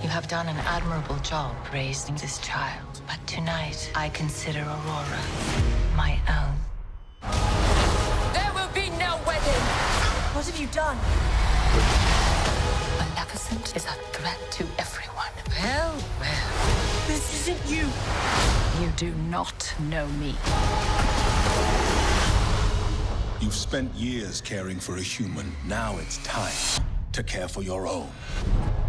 You have done an admirable job raising this child, but tonight I consider Aurora my own. There will be no wedding! What have you done? Maleficent is a threat to everyone. Well, well. This isn't you. You do not know me. You've spent years caring for a human. Now it's time to care for your own.